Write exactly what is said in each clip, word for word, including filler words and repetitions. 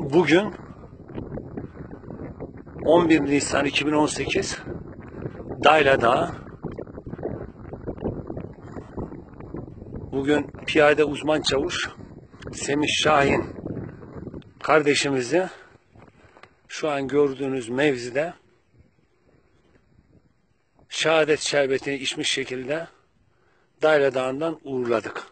Bugün on bir Nisan iki bin on sekiz Dayla Dağı. Bugün piyade uzman çavuş Semih Şahin kardeşimizi şu an gördüğünüz mevzide şehadet şerbetini içmiş şekilde Dayla Dağı'ndan uğurladık.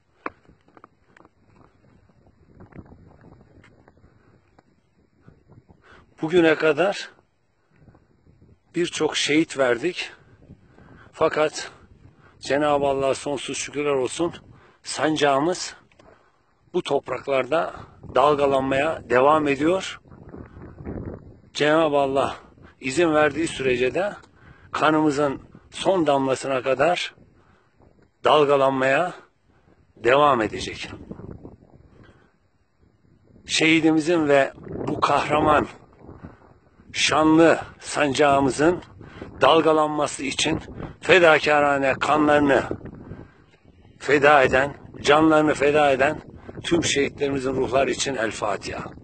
Bugüne kadar birçok şehit verdik. Fakat Cenab-ı Allah'a sonsuz şükürler olsun, sancağımız bu topraklarda dalgalanmaya devam ediyor. Cenab-ı Allah izin verdiği sürece de kanımızın son damlasına kadar dalgalanmaya devam edecek. Şehidimizin ve bu kahraman, şanlı sancağımızın dalgalanması için fedakarane kanlarını feda eden, canlarını feda eden tüm şehitlerimizin ruhları için El Fatiha.